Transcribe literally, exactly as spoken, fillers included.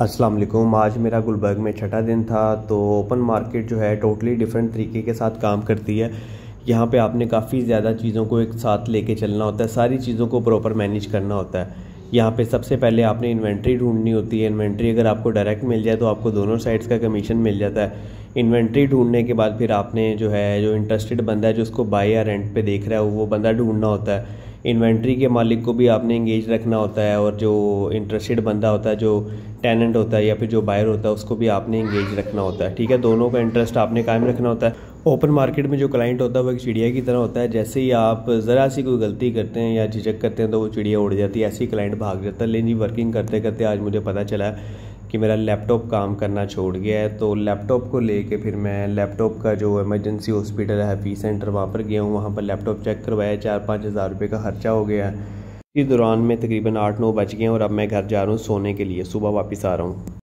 अस्सलाम वालेकुम। आज मेरा गुलबर्ग में छठा दिन था। तो ओपन मार्केट जो है टोटली डिफरेंट तरीके के साथ काम करती है। यहाँ पे आपने काफ़ी ज़्यादा चीज़ों को एक साथ लेके चलना होता है, सारी चीज़ों को प्रॉपर मैनेज करना होता है। यहाँ पे सबसे पहले आपने इन्वेंट्री ढूंढनी होती है। इन्वेंट्री अगर आपको डायरेक्ट मिल जाए तो आपको दोनों साइड्स का कमीशन मिल जाता है। इन्वेंट्री ढूंढने के बाद फिर आपने जो है जो इंटरेस्टेड बंदा है जो उसको बाय या रेंट पे देख रहा है वो बंदा ढूंढना होता है। इन्वेंट्री के मालिक को भी आपने इंगेज रखना होता है और जो इंटरेस्टेड बंदा होता है, जो टेनेंट होता है या फिर जो बायर होता है, उसको भी आपने इंगेज रखना होता है। ठीक है, दोनों का इंटरेस्ट आपने कायम रखना होता है। ओपन मार्केट में जो क्लाइंट होता है वो एक चिड़िया की तरह होता है। जैसे ही आप ज़रा सी कोई गलती करते हैं या झिझक करते हैं तो वो चिड़िया उड़ जाती है, ऐसे ही क्लाइंट भाग जाता है। लेकिन जी वर्किंग करते करते आज मुझे पता चला कि मेरा लैपटॉप काम करना छोड़ गया है। तो लैपटॉप को लेके फिर मैं लैपटॉप का जो इमरजेंसी हॉस्पिटल है हैप्पी सेंटर, वहाँ पर गया हूँ। वहाँ पर लैपटॉप चेक करवाया, चार पाँच हज़ार रुपये का खर्चा हो गया है। इस दौरान में तकरीबन आठ नौ बज गए और अब मैं घर जा रहा हूँ सोने के लिए, सुबह वापस आ रहा हूँ।